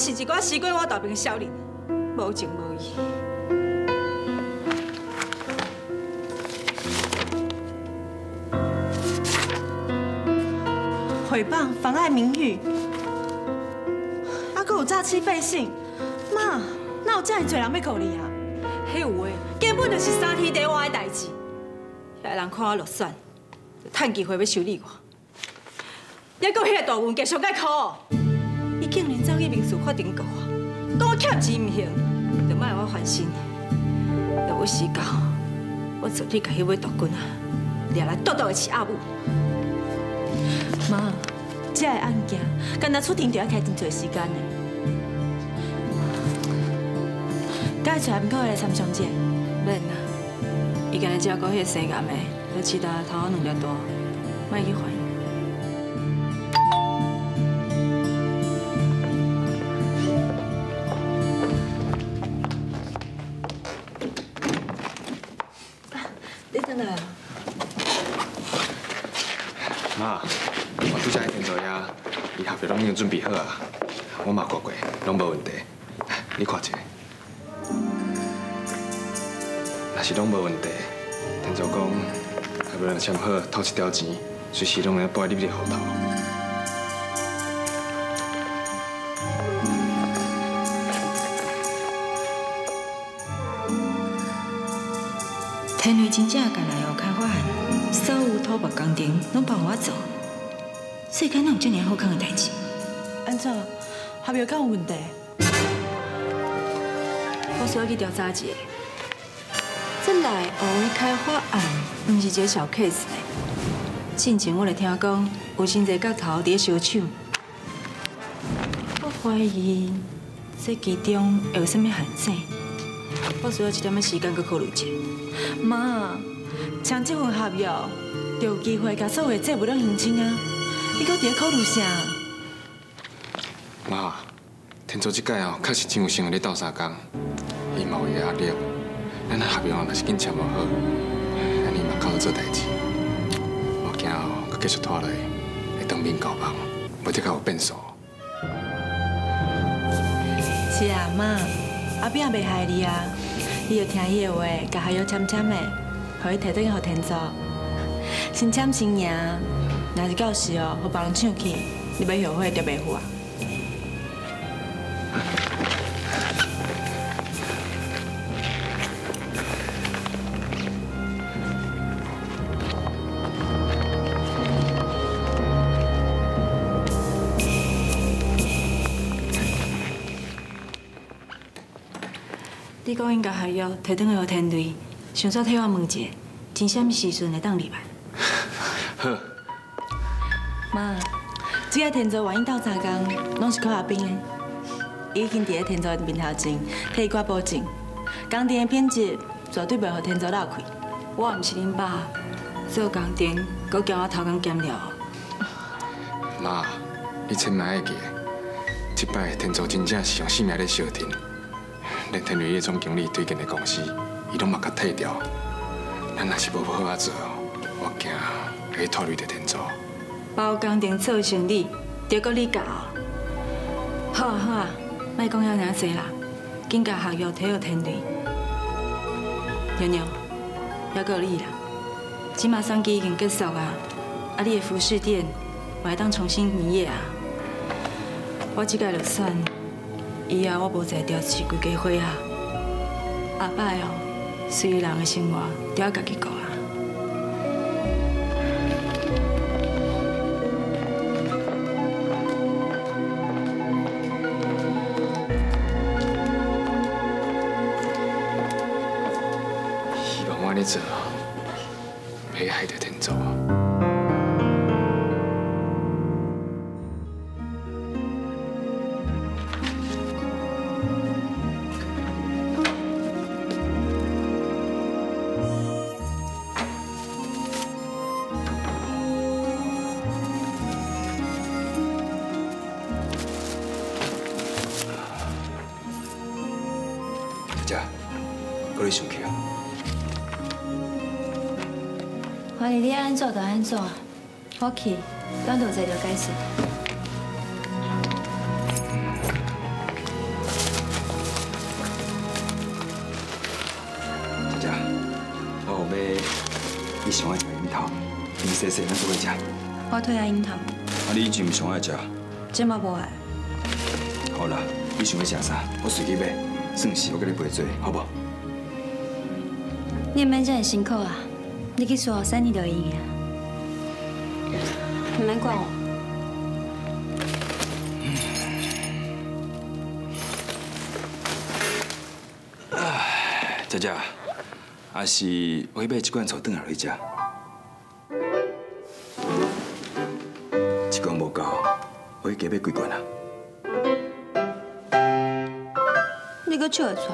是一个死过我大病的少年，无情无义。 诽谤、妨碍名誉，还有诈欺背信，妈，哪有这么多人要告你啊？ 迄有诶，根本就是三天底我的代志。遐人看我落选，就趁机会要修理我。还阁迄个大文继续甲考，伊竟然走去民事法庭告我，讲我欠钱唔行，就卖我还心。到我死到，我昨天甲迄尾大军啊，抓来剁的饲阿母。 妈，这个案件，干那出庭就要开真侪时间呢。该出来门口来参详者。 免啦，伊今日只顾迄个生癌的，就饲到头壳2粒大，莫去烦。你等来啊？ 妈，我拄才天作业，伊合约拢已经准备好啊，我嘛看过，拢无问题。你看一下，若是拢无问题，天作讲合约若签好，吐一条钱，随时拢会拨你入户头。 天瑞真正干来有开发案，所有土木工程拢帮我做，世间哪有这么好康的代志？ 安怎？合约敢有问题？ 我需要去调查一下，这内湖的开发案，毋是一个小 case 呢。之前我就听讲，有真侪角头伫咧相抢，我怀疑这其中会有啥物陷阱。我需要一点仔时间去考虑一下。 妈，像这份合约，就有机会甲所有的债务拢还清啊！你搁伫咧考虑啥？ 妈，天作这届哦，确实真有生活咧斗相共，伊嘛有伊压力。咱合约哦，若是紧签无好，咱伊嘛靠做代志。我惊哦，佮继续拖落去，会当面交棒，无得甲有变数。 是啊，妈，阿炳也袂害你啊。伊就听伊的话，甲合约签签的，互伊摕转去互天作。先签先赢，若是到时哦，互别人抢去，你要后悔就袂赴啊。 你讲应该合约摕转去互天瑞，想说替我问一下，真啥物时阵会当入来？ 好。 妈，这个天作原因斗相共，拢是靠阿炳的。伊已经伫咧天作面头前替伊挂保证，工程的品质绝对袂互天作落开。 我毋是恁爸，做工程，阁叫我偷工减料。 妈，你千万要记，这摆天作真正是用性命咧相挺。连天瑞迄总经理推荐的公司，伊拢嘛甲退掉。咱若是无好啊做，我惊会拖累着天作。 包工程做生意，就搁你教。好啊好啊，莫讲遐尔济啦，紧甲合约摕互天瑞。娘娘，还阁有你啦，即马选举已经结束啊，你的服饰店嘛会当重新营业啊。我即届落选。以后我无在调饲规家伙啊！后摆哦，随人的生活都要家己顾啊。 希望我咧做，袂害着天作。搁你生气啊？ 欢迎你安怎就安怎，我去，咱就坐着解释。 伊上爱食樱桃，甜细细咱做伙食。 我推爱樱桃， 啊，你就唔上爱食？ 这嘛无爱。 好啦，你想要食啥？我随去买，算是我给你陪做，好不？ 你免这么辛苦啊，你去说3年就赢啊。唔免管我。 姐姐，还是我去买一罐醋转来去食。一罐无够，我去加买几罐啊？ 你搁笑会出来？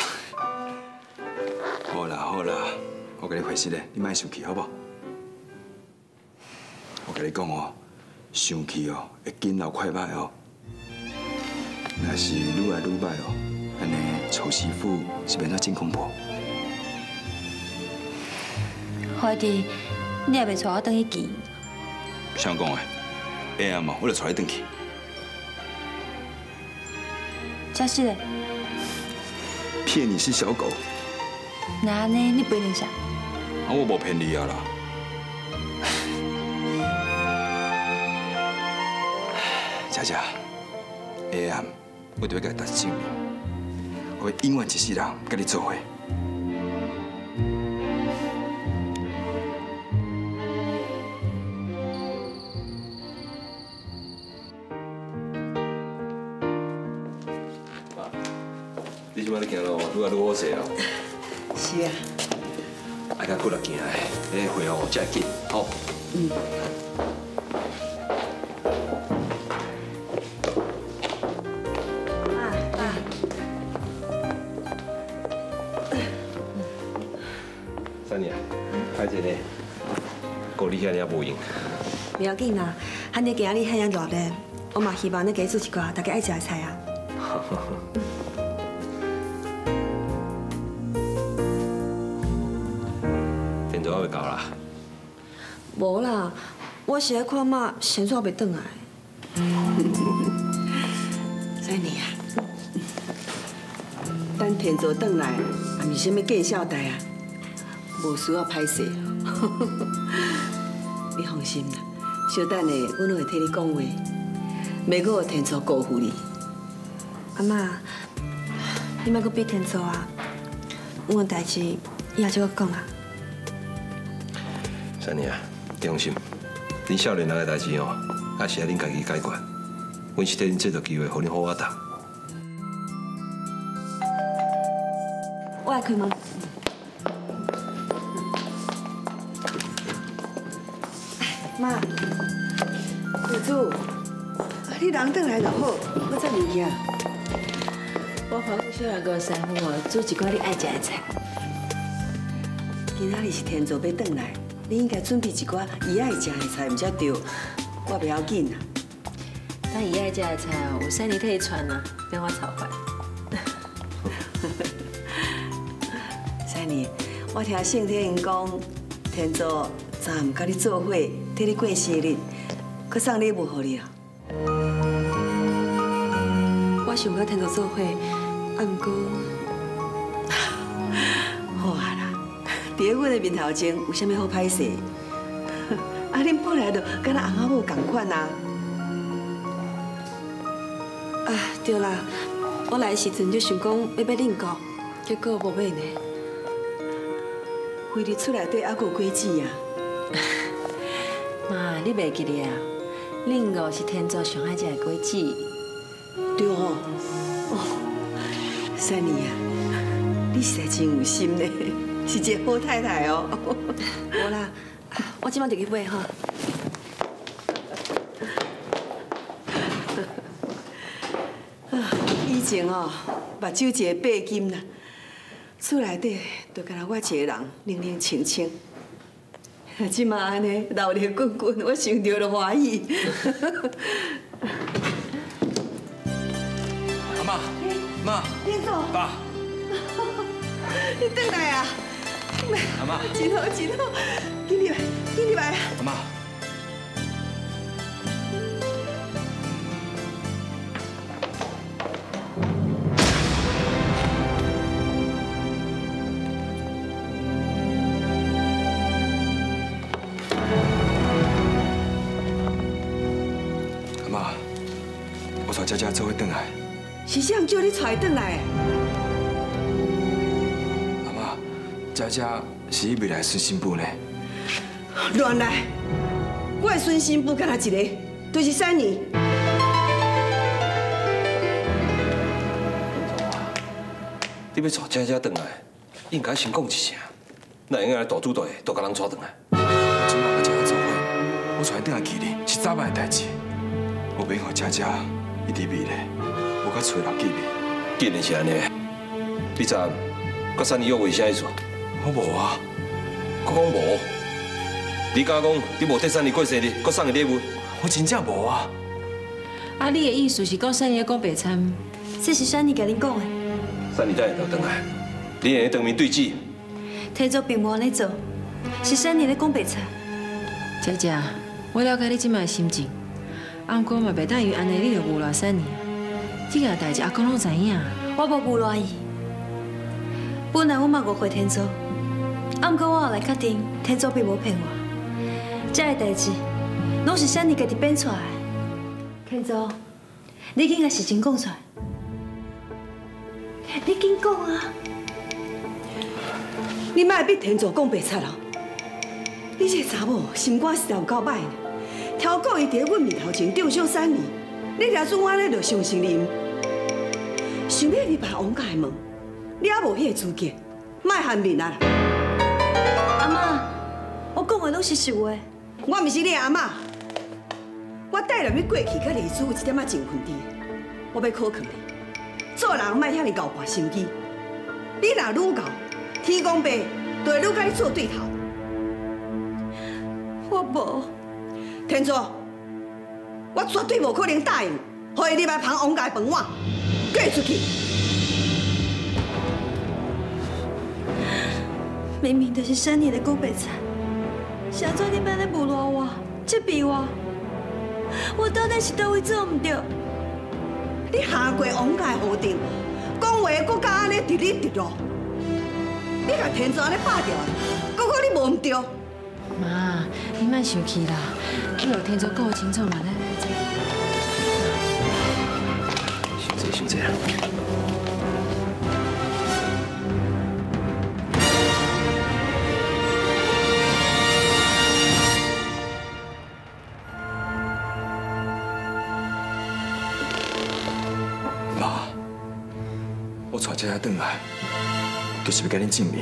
好啦好啦，我跟你回实咧，你莫生气好不？我跟你讲哦，生气哦会紧流快歹哦。若是愈来愈歹哦，安尼臭师傅是变做真恐怖。 花弟，你也袂带我转去见？ 谁讲的？会啊嘛，我就带你转去。 真是的。 骗你是小狗。 那安尼你不一定想。 啊，我无骗你啊啦。姐姐，会啊，我就要甲你答证明，我会永远一世人甲你做伙。 你即摆咧行路愈来愈好势哦。 是啊。 爱甲骨力行诶，你会哦才会紧，好。 嗯。 三年，歹势呢，顾你遐尔无用。 不要紧啦，汉你今日遐样热咧，我嘛希望你加煮一寡大家爱食的菜啊。 电座还未到啦。 无啦，我是来看妈先煞袂转来。 三年啊，等田座转来，也毋是啥物见笑代啊，无需要歹势。你放心啦，小等下阮会替你讲话，袂阁田座辜负你。 阿妈，你莫阁逼田座啊，阮的代志以后再阁讲啊。 三年啊，你放心，恁少年人的代志哦，也是爱恁家己解决。阮是替恁制造机会，互恁好好谈。 我来开门。妈，有主，你人转来就好，我做物件。 我吩咐小两个师傅哦，煮一寡你爱食的菜。今仔日是田座要转来，你应该准备一寡伊爱食的菜，毋才对。我袂要紧啦。 但伊爱食的菜哦，有三年替伊传啊，免我操烦。 三年，我听圣天因讲，田座昨暗甲你做伙，替你过生日，佮送礼物互你啊。 我想甲田座做伙，啊，毋过， 好啊啦，伫阮的面头前有啥物好歹势？啊，恁本来就敢若翁仔某同款啊。 啊，对啦，我来的时阵就想讲要恁购，结果无买呢。 规日厝内底还佫有果子啊！ 妈，你袂记哩啊？恁五是天座上爱食的果子。 对哦，三年啊，你实在真有心呢，是一个好太太哦。 无啦，我即摆就去买哈。 以前哦，目睭一个白金啦，厝内底就敢若我一个人冷冷清清。即马安尼热烈滚滚，我想到就欢喜。 阿妈，妈， 天座， 爸， 你转来啊！ 阿妈， 真好真好，紧入来，紧入来啊！ 阿妈。 佳佳做伙转来。 是谁人叫你带转来的？ 阿妈，佳佳是你未来孙新妇呢。 乱来！我的孙新妇敢若一个，就是3年。 你要带佳佳转来，应该先讲一声，哪会来大主队都甲人带转来？ 我今晚甲佳佳做伙，我带转来去你是早晚的代志。我免让佳佳一直迷咧，我甲找人见面。 既然是安尼，你昨暗甲3年约会啥意思？ 我无啊， 我讲无。你敢讲你无替3年过生日，佮送个礼物？ 我真正无啊。 啊，你的意思是讲3年讲白参？ 这是3年甲恁讲的。 3年等下就转来，你会当面对质。 天作并无安尼做，是3年咧讲白菜。 佳佳，我了解你即摆的心情，啊，不过嘛袂等于安尼你就误了3年。这件代志阿公拢知影。 我无误赖伊，本来我嘛误会天作，啊，不过我后来确定天作并无骗我，这个代志拢是3年家己编出来的。天作，你紧甲事情讲出来。 你紧讲啊！ 你莫逼天作讲白贼啦！你这查某心肝实在有够歹呢，挑故意伫阮面头前中伤3年，你抓准我咧就相信你，想要入办王家的门，你还无迄个资格，莫含面啊！ 阿妈，我讲的拢是实话。 我毋是你阿嬷，我带入你过去甲历史有一点仔情分伫，我要考考你。 做人莫遐尼牛跋心机，你若愈牛，天公伯就会愈甲你做对头。 我无， 天作，我绝对无可能答应，互伊入来捧王家饭碗，嫁出去。 明明就是3年的讲白菜，啥做你安尼侮辱我、责备我？我到底是倒位做唔对？ 你下过王家的河顶，讲话搁甲安尼直哩直落，你甲天作安尼霸掉，搁讲你无唔对。 妈，你莫生气啦，你有天作讲清楚嘛？ 伤济啦。 妈，我带佳佳转来，就是要甲恁证明，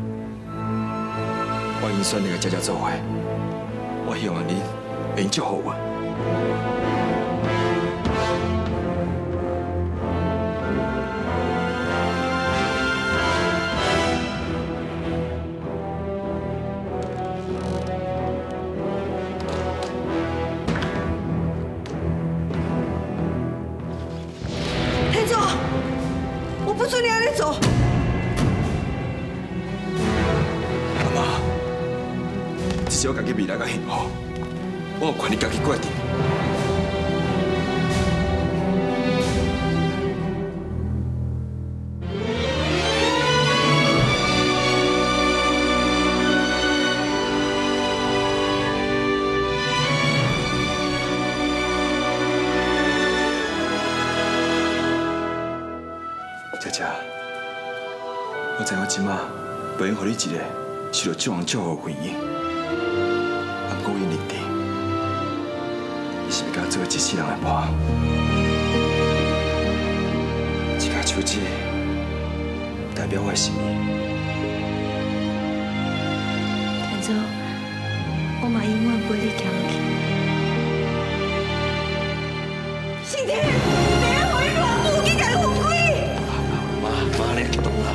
我已经选你甲佳佳做伙，我希望恁会祝福我。 天作，我不准你安尼做。 阿妈，这是我家己未来甲幸福，我有权利家己决定。佳佳，我知我即马袂用互你一个受到众人祝福的婚姻，不过我已认定，你是要甲我做一世人的伴。这架手指代表我的心意。 天作，我嘛永远陪你行去。 是天，你要互伊偌久去甲伊分开？ 妈咧激动啦！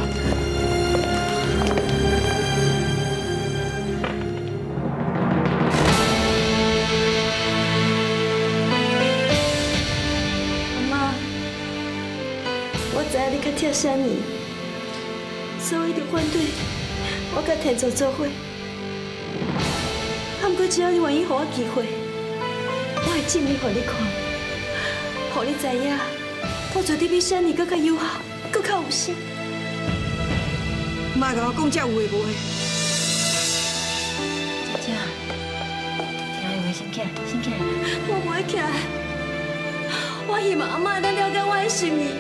阿妈，我知影你较疼3年，所以一直反对我甲天作做伙。啊，不过只要你愿意给我机会，我会证明给你看，让你知影，我绝对比3年更较友好，更较有心。 莫甲我讲这有诶无诶。 佳佳，听话先起来，先起来。我不会起来，我我希望阿妈能了解我的心意。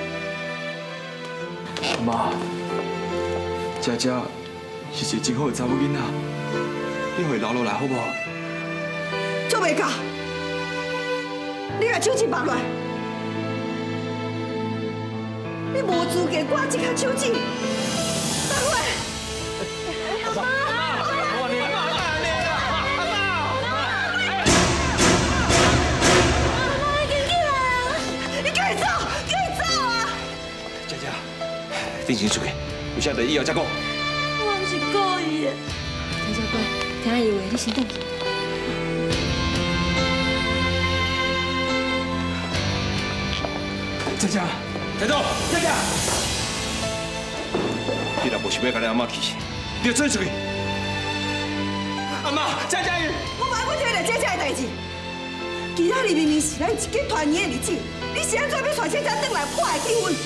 阿妈，姐姐是一个真好的查某囡仔，你互伊留落来好不好？ 做袂到，你把手指拔落来，你无资格挂这颗手指，拔落来。阿妈， 冷静出去，有啥代以后再讲。 我不是故意的。 陈小乖，听伊话，你先等。 姐姐，田总，姐姐， 你若无想要甲你阿妈气死，你就转出去。 阿妈，姐姐， 我不爱要听着姐姐的代志。今仔日明明是咱一家团圆的日子，你是安怎要带姐姐转来破坏气氛？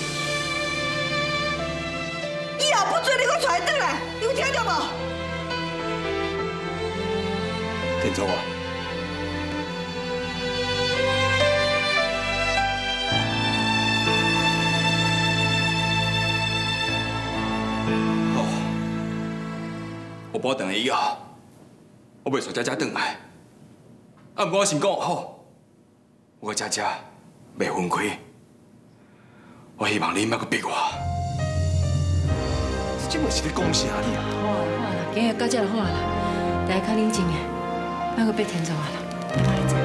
以后不准你搁带转来，你有听到无？ 田总啊，好，我保证以后，我袂带姐姐转来。啊，不过我先讲好，我甲姐姐袂分开。我希望你莫搁逼我。这嘛是咧讲啥哩啊？ 好啊好啊，今日到这就好啊啦，大家较冷静诶，莫搁别天走啊啦，阿妈你知。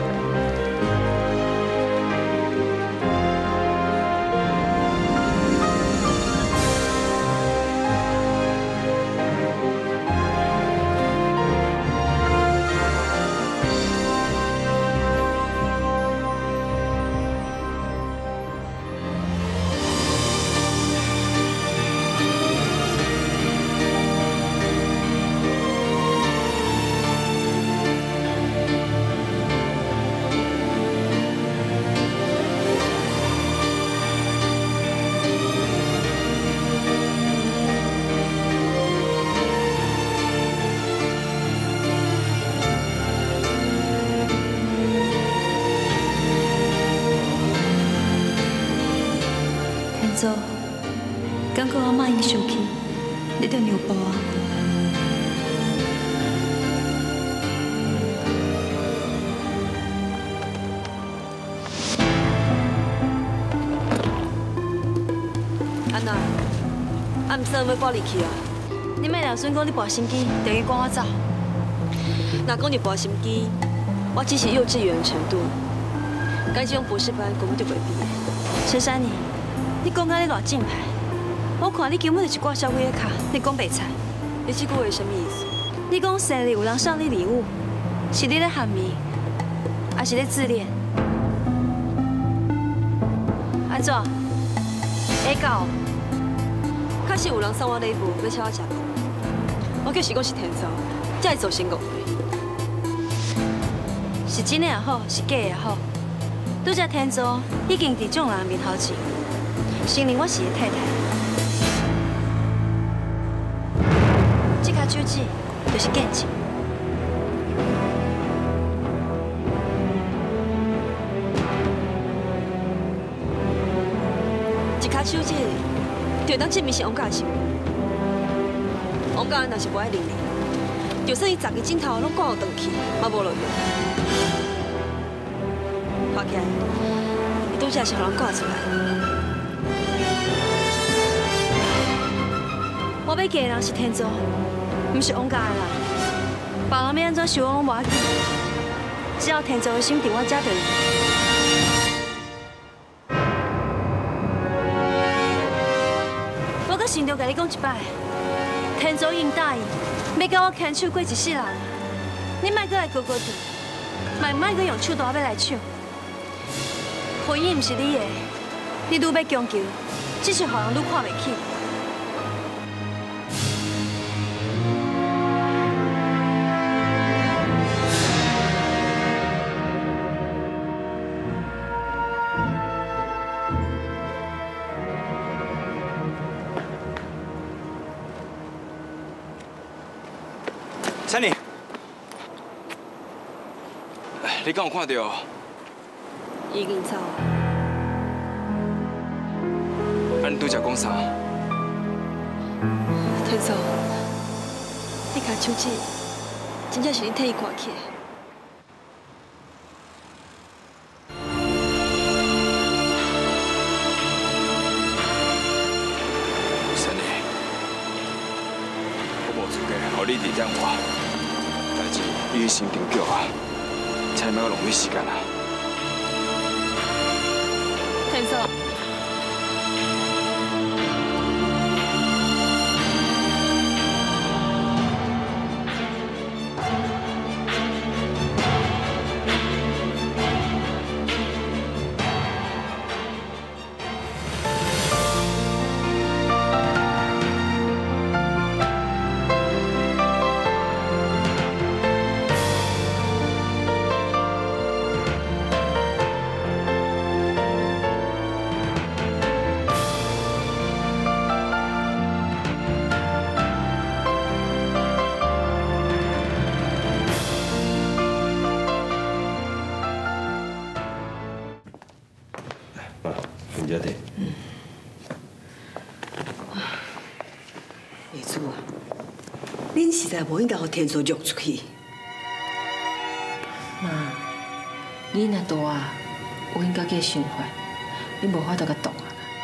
走，感觉阿妈已经生气，你着让步啊！安娜，啊唔算要搬离去啊！你莫俩孙讲你跋心机，等于赶我走。若讲你跋心机，我只是幼稚园的程度，该这种博士班根本就袂毕业。陈珊妮。你讲甲你偌正派，我看你根本就是挂小鬼的卡。你讲白菜，你这句话什么意思？你讲生日有人送你礼物，是你咧喊咪，还是咧自恋？安怎？下到，确实有人送我礼物，要请我食饭。我就是讲是天造，才会做成误会。是真的也好，是假的也好，拄只天造已经伫众人面头前。承认我是伊太太，这颗手指就是见证。一颗手指就当证明是王家的媳妇。王家若是不爱认你，就算伊10个镜头拢赶我回去，嘛无路用。看起来，伊拄则是互人赶出来。我要嫁的人是天造，不是王家的人。别人要安怎想我拢无要紧，只要天造的心伫我这就有。我阁想着甲你讲一摆，天造已经答应要甲我牵手过一世人，你莫阁来高高调，莫阁用手大要来抢。婚姻不是你的，你愈要强求，只是让人愈看袂起。 珊妮，你敢有看到？ 已经走了。 你拄则讲啥？ 天嫂，你甲手指，真正是你替伊挂起的。 神呢？我无资格互你力量我，代志你先定局啊，才莫浪费时间啊。 天嫂。 这的。 叶子啊，恁实在无应该互天助约出去。 妈，你若大啊，有应该个想法，你无法度甲动啊。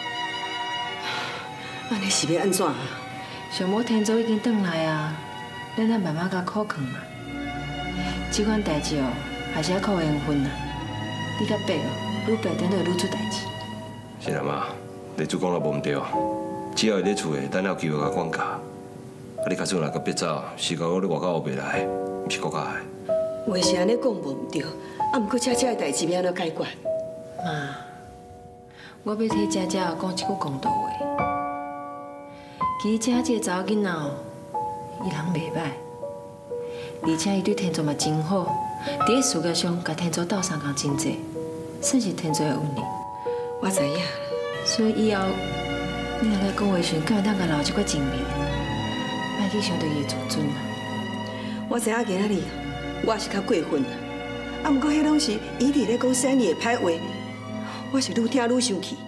安尼是要安怎啊？ 上无天助已经转来啊，咱再慢慢甲苦劝嘛。这款代志哦，还是要靠缘分啊。你甲伯哦，愈白等就会愈出代志。 是啦妈，你主讲了无毋对，只要伊咧厝诶，等有机会甲管教。啊，你家阵若甲别走，是甲我咧外口后袂来，毋是国家诶。 话是安尼讲无毋对，啊，毋过姐姐诶代志要安怎解决？ 妈，我要替姐姐讲一句公道话。其实姐姐查某囡仔哦，伊人袂歹，而且伊对天助嘛真好，伫咧事业上甲天助斗相共真济，算是天助诶恩人。 我知影， 所以以后你若甲讲话时，敢会当甲留一寡情面，莫去伤到伊诶自尊啊。 我知影今仔日我是较过分啦，啊，毋过迄拢是伊伫咧讲生意诶歹话，我是愈听愈生气。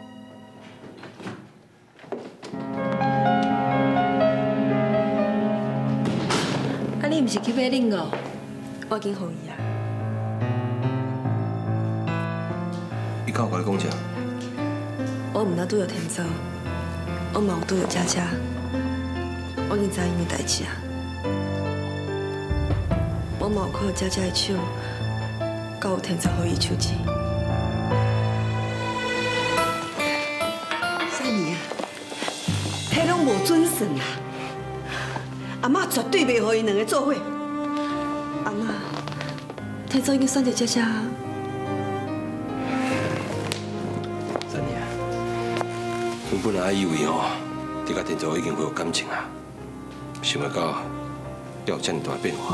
啊，你毋是去买冷哦？ 我已经予伊啊。 伊敢有甲你讲啥？ 我毋但拄着天助，我嘛有拄着姐姐，我已经知因的代志啊。我嘛有靠姐姐的手，甲有天助予伊手指。 珊妮啊，迄拢无准算啦，阿妈绝对袂互因两个做伙。 阿妈，天助已经选择姐姐啊。 珊妮啊，阮本来以为哦，你甲天助已经会有感情啊，想袂到要有遮尔大变化。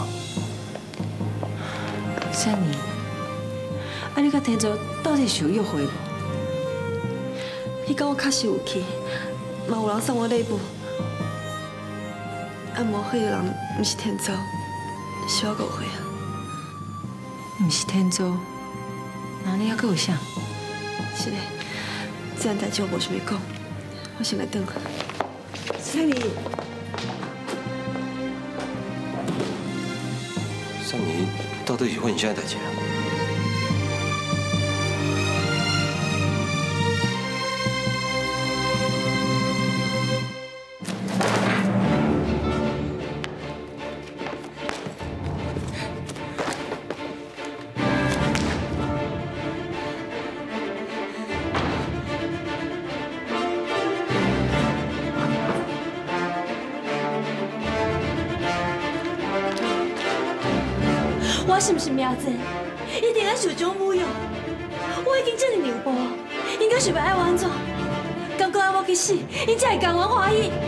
珊妮，啊，你甲天助到底是有约会无？ 迄天我确实有去，嘛有人送我礼物。啊，无迄个人毋是天助，是我误会啊。 毋是天助，那你还阁有啥？ 是嘞，这件代志我无想要讲，我先来转去。 珊妮， 珊妮到底是发生啥代志啊？ 我是不是苗子？一定要受种侮辱。我已经这么牛步，应该是要爱我安怎？敢讲爱我去死，因才会甘愿欢喜。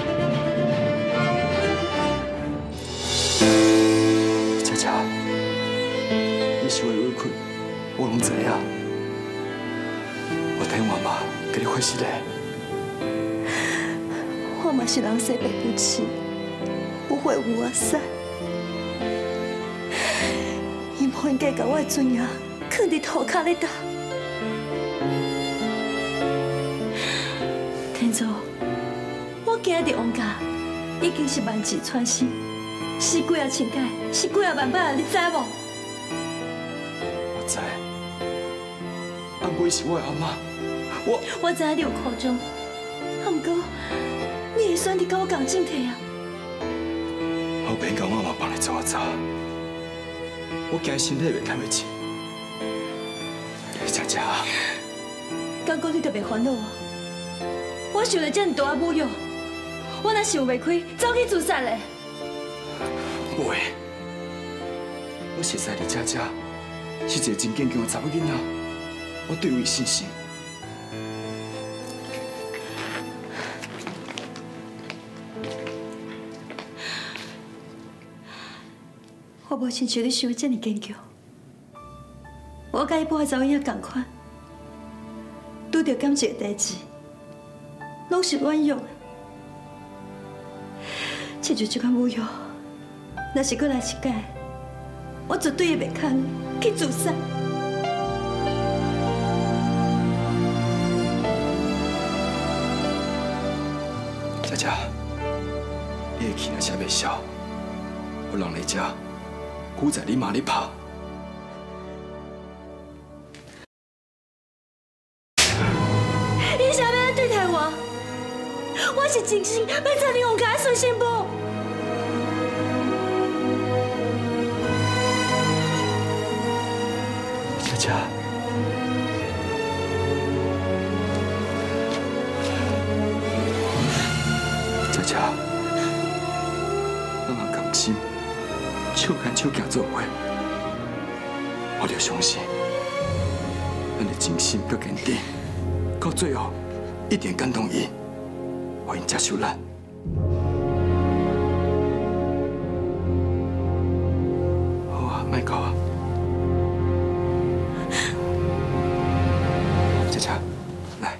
姐姐，你受的委屈，我拢知影。我听我妈给你回事嘞。 我嘛是人生病不起，不会无我散。伊无应该把我的尊严放伫涂骹咧打。 今日王家已经是万箭穿心，死几啊千届，死几啊万摆，你知无？ 我知，阿妹是我的阿妈， 我知影你有苦衷，啊，不过你会选择跟我共进退啊？ 后边甲我嘛帮你做我走，我惊身体袂堪得起。佳佳， 刚刚你特别烦恼啊！我受了这么大的侮辱，我若想袂开，走去自杀嘞！ 袂，我实在你佳佳是一个真坚强的查某囡仔，我对伊有信心。 我无亲像你想的这么坚强，我甲伊半个查某囝同款，拄着感情的代志，拢是软弱的。亲像这款侮辱，若是搁来一届，我绝对会袂堪去自杀。 佳佳，你的气若是袂消，我人来遮。古在你妈咧拍， 你为什么要对待我？我是真心要找你王家的孙媳妇。 佳佳，佳佳，咱人同心。手牵手行做伙，我就相信，咱的真心搁坚定，到最后一定感动伊，互因接受咱。好啊，莫哭啊，佳佳，来。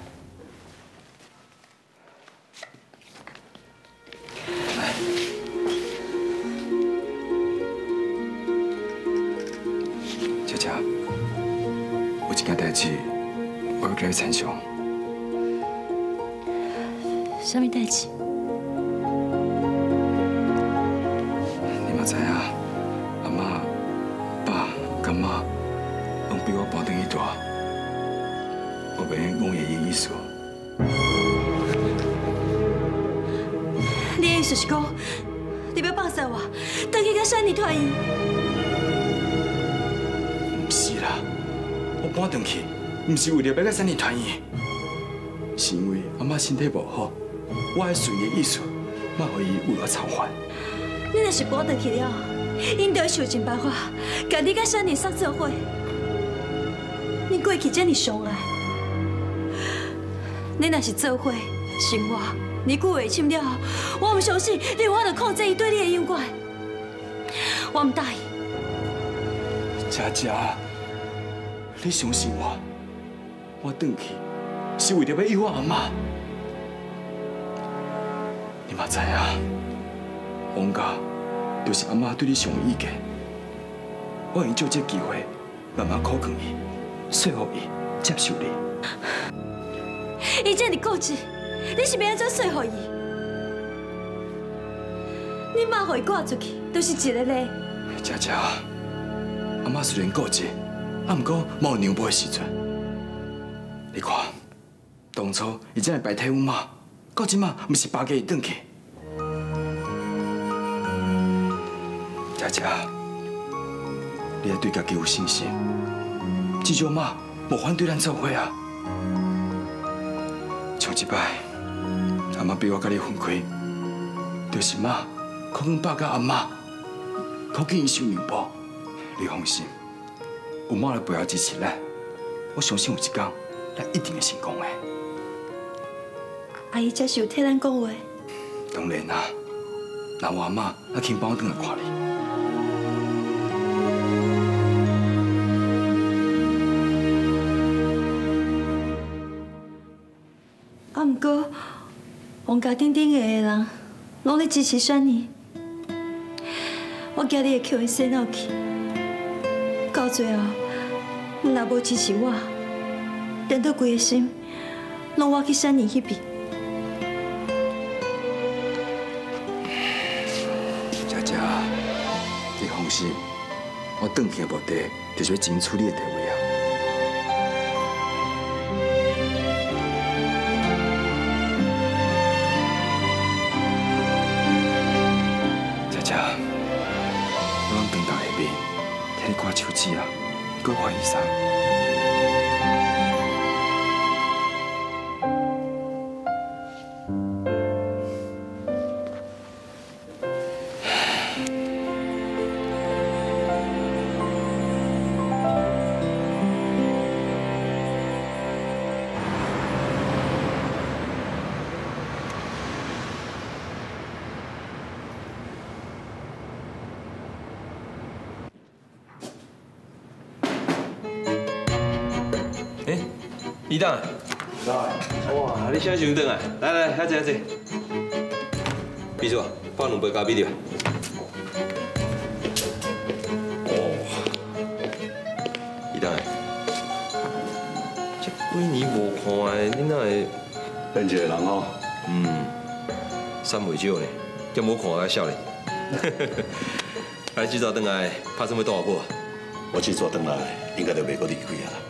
有一件代志，我要跟你参详。 什么代志？ 你嘛知影，阿妈、爸、干妈拢比我搬等于大，我袂讲伊的意思。 你的意思是讲，你要放下我，等去甲珊妮团圆？ 不是啦。我搬回去，不是为了要甲珊妮团圆，是因为阿妈身体不好，我爱顺伊的意思，莫互伊为我操烦。 你若是搬回去了，因就会想尽办法，甲你甲珊妮送做伙。你过去这么相爱，你若是做伙生活，年久月深了，我唔相信你有法度控制伊对你的永远。我唔答应。 佳佳。你相信我，我回去是为着要救我阿妈。你嘛知影，王家就是阿妈对你上的意见。我用借这机会，慢慢考劝伊，说服伊接受你。 伊这么固执，你是要安怎说服伊？你妈互伊赶出去，就是一个嘞。 佳佳，阿妈虽然固执。啊，不过冇让步的时阵，你看，当初伊才会白体阮妈，到即马毋是巴结伊转去。佳佳，你要对家己有信心，至少妈无反对咱做伙啊。像即摆，阿妈逼我甲你分开，就是妈靠阮爸甲阿妈，靠紧伊受让步，你放心。有妈来背后支持咱，我相信有一天，咱一定会成功的。 阿姨才是有替咱讲话。 当然啦，那我阿妈还肯帮我回来看你。 啊，不过王家顶顶的人拢咧支持珊妮，我惊你会扣因洗脑去，到最后，你若无支持我，连到规个心拢挖去珊妮迄边。 你放心，我转去的目的就是要争取你的地位啊。姐姐，我拢平常下面替你挂手指啊，你搁怀疑啥？ 李董，哇，你啥时阵回来？来来，遐坐遐坐。秘书，放2杯咖啡đi。哦，李董，这几年无看的，你哪会变一个人哦？ 瘦袂少呢，叫无看我少呢。啊，这早回来拍什么大鼓？ 我这早回来应该就袂阁离开啊。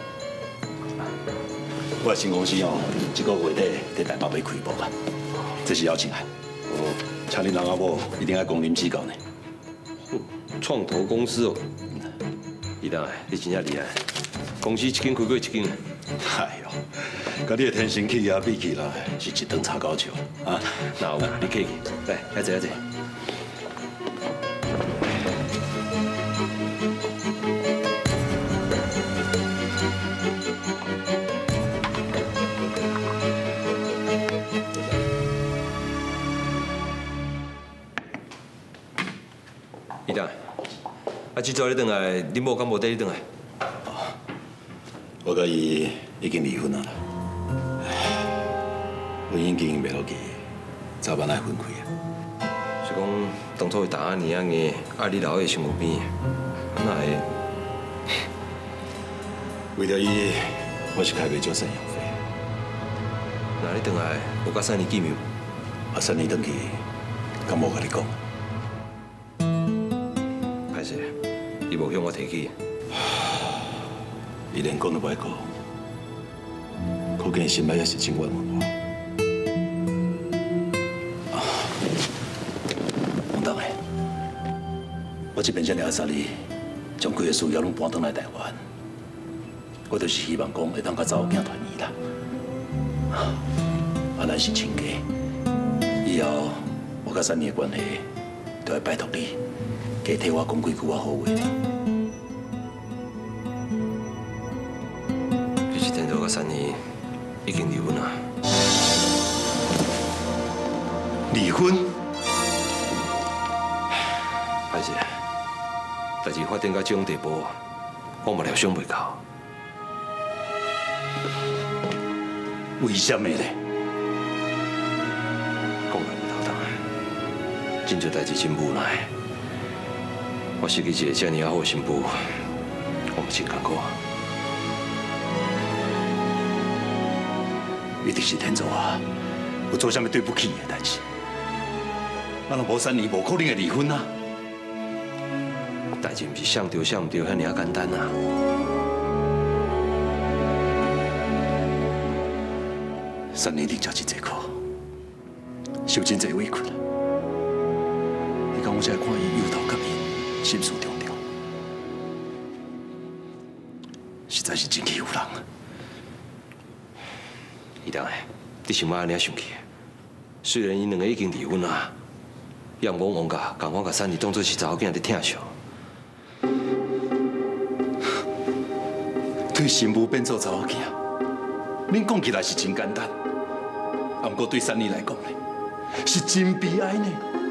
我新公司哦，这个月底在大马要开幕啊，这是邀请函。请恁老某一定要光临指教呢。 创投公司哦，李董，你真正厉害，公司一间开过一间。 哎呦，甲你的天生气啊比起来，是一顿茶高球啊！ 那有，你客气，来，遐坐遐坐。 李董，啊，这早你回来，你某敢无带你回来？ 我甲伊已经离婚了啦，婚姻经营袂落去，早晚爱分开啊。 是讲当初打你啊硬，啊你老爷想无变，哪会？ 为着伊，我是开袂少赡养费。 那你回来有甲3年见面？ 啊，3年回去，敢无甲你讲？ 歹势，伊无向我提起。 伊连讲都不爱讲，可见心内也是真冤枉我。王董诶，我这边这尔3年，将规个事业拢搬转来台湾，我就是希望讲会当甲查某囝团圆啦。啊，咱是亲家，以后我甲3年的关系，都要拜托你。 加替我讲几句好话。 其实天道甲3年已经离婚啦。 离婚？ 歹势，代志发展到这种地步，我嘛料想袂到。 为什么呢？ 讲来袂头痛啊，真侪代志真无奈。 我失去一个这尔好的新妇，我嘛真艰苦。 一定是天助我，有做啥物对不起你的代志。咱若无3年，无可能会离婚啊！ 代志毋是想对想唔对，遐尔简单啊！ 3年真正真济苦，受真济委屈啦。你讲我才看伊忧头壳面。 心事重重，实在是真欺负人啊！ 李董，你想要安尼想起？虽然因2个已经离婚啦，也毋讲王家共我甲3年当作是查某囝在疼惜。 对新妇变做查某囝，恁讲起来是真简单，啊，不过对3年来讲呢，是真悲哀呢。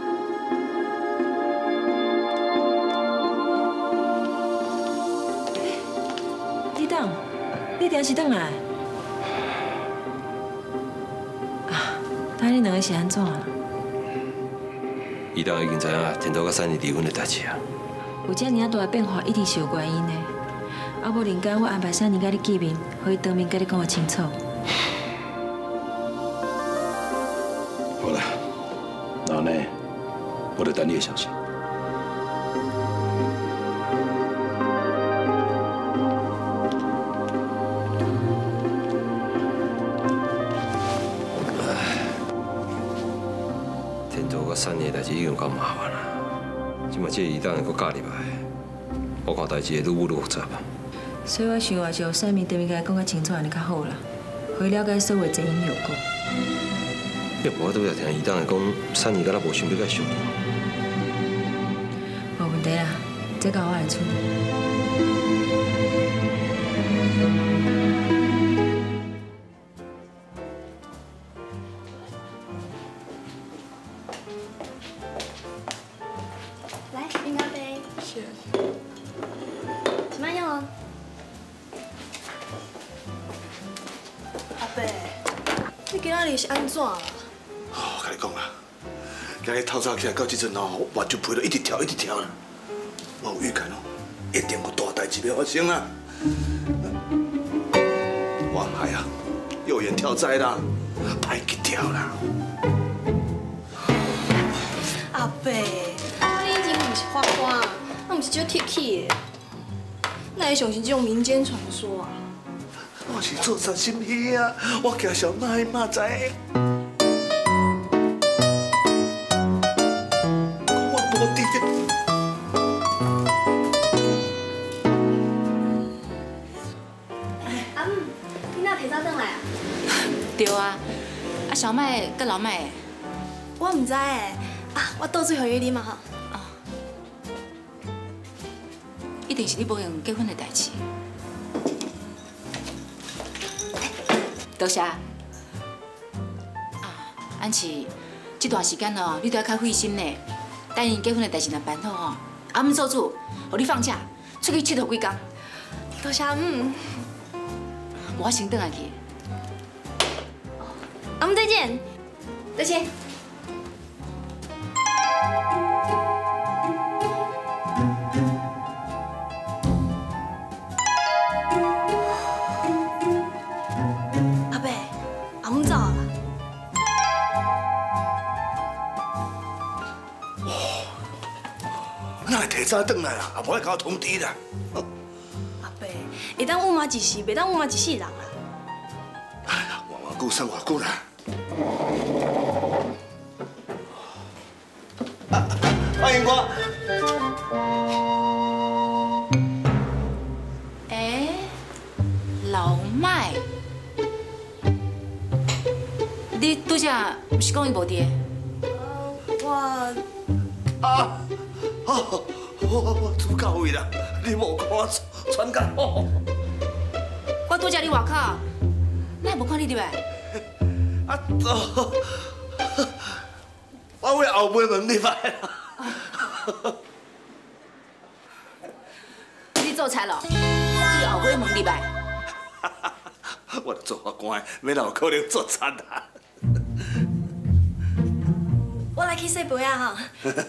你定是转来啊？那你2个是安怎啊？ 李董已经知影天道甲3年离婚的代志啊。 有这尔大的变化，一定是有原因的。啊，无另间我安排3年甲你见面，可以当面甲你讲个清楚。 好了，然后呢，我就等你的消息。 已经有够麻烦啦。即马这一档会搁加入来，我看代志会愈舞愈复杂。 所以我想啊，就善面对面甲讲较清楚安尼较好啦，可以了解所有前因后果。 要不我拄则听一档会讲，善年敢若无想要甲相处。 无问题啦，这交我来处理。 来，冰咖啡。是。怎么样？阿伯，你今仔日是安怎啦？ 我甲你讲啦，今日透早起来到这阵哦，目睭皮都一直跳一直跳啦。我有预感哦，一定有大代志要发生啦。我害啊，幼园跳灾啦，歹去跳啦。 阿伯，你已经不是花花，那不是叫铁器的，那会相信这种民间传说啊？ 我是做啥心意啊？我惊小麦嘛知。我无伫咧。 阿姆，你哪提早转来啊？ 对啊，啊小麦跟老麦， 我唔知诶，啊，我倒水互你啉嘛吼。 哦，一定是你无用结婚的代志。 多谢。啊，安琪，这段时间哦，你都要较费心呢。等因结婚的代志若办好哦，阿姆做主，互你放假出去佚佗几工。 多谢阿姆。 我先转来去。 阿姆再见。 再见。 提早转来啦，也无爱甲我通知啦。 阿伯，会当有嘛一世，袂当有嘛一世人啦。 哎呀，偌久算偌久啦。欢迎我。 哎，老麦，你拄则毋是讲伊无伫？ 我。 啊。 我煮到位啦，你无看我传到好。 我拄则伫外口，哪会无看你入来？ 啊，我为后尾门入来啦。 你做菜咯？你后尾门入来？ 我做法官的，免哪有可能做菜啊？ 我来去洗杯啊哈。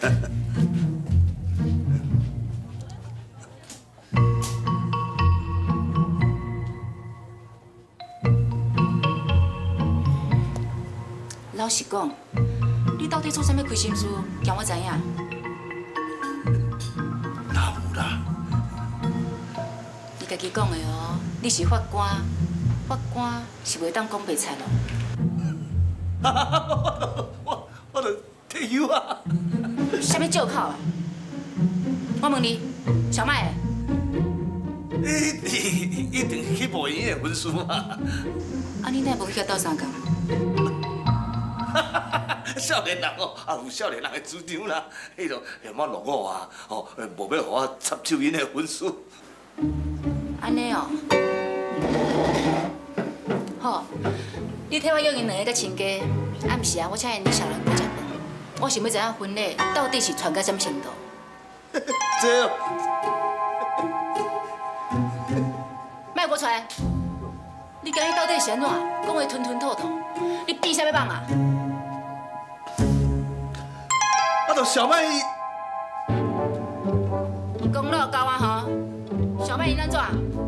老实讲，你到底做啥物亏心事，让我知影？ 哪有啦？ 你家己讲的哦，你是法官，法官是袂当讲白菜咯。 我著退休啊！ 啥物借口啊？我问你，小麦， 一定是去无闲的文书嘛？ 啊，你哪无去遐斗相共？ 少年人哦，也有少年人的主张啦。迄种嫌我落伍啊，哦，无要互我插手因的婚事。 安尼哦，好，你替我约因两个甲亲家，暗时啊，我请因去小人过食饭。我想要知影婚礼到底是传到什么程度。 这哦， 卖我出来！你今日到底是安怎？讲话吞吞吐吐，你变啥物棒啊？ 啊，就小麦， 讲了交啊吼，小麦因安怎？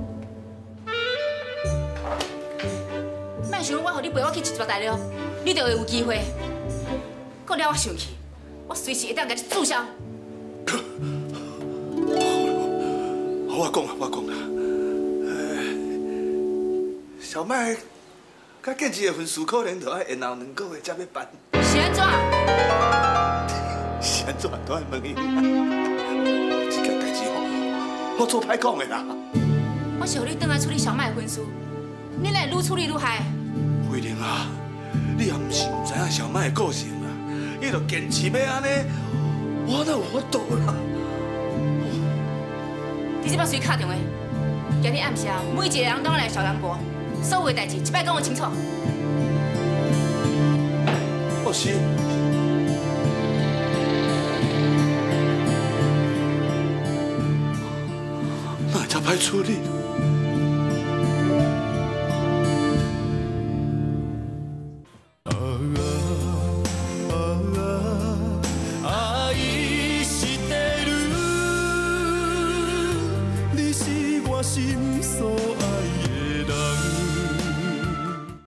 莫想我互你陪我去一撮大料，你就会有机会。讲了我生气，我随时会当甲你注销。 我讲啦，小麦，甲建志的婚事可能就要延后2个月才要办。 是安怎？ 是是安怎都爱问伊。这件代志吼，我做歹讲的啦。 我是让你回来处理小麦的婚事，你来愈处理愈害。 慧玲啊，你也毋是唔知影小麦的个性啦，伊就坚持要安尼，我哪有法度啦？ 你即摆随敲电话，今日暗时每一个人都要来小人国，所有的代志一摆讲个清楚。 哦是。那会遮歹处理？ 心